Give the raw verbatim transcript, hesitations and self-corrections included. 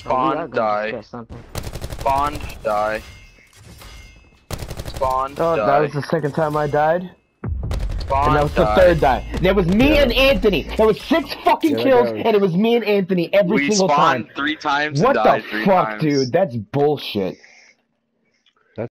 Spawn, die. Spawn, die. Spawn, Oh, die. that was the second time I died. Spawn, And that was die. the third die. There was me Yeah. and Anthony. There was six fucking Yeah, kills, that and it was me and Anthony every we single spawned time. three times What and died the three fuck, times. dude? That's bullshit.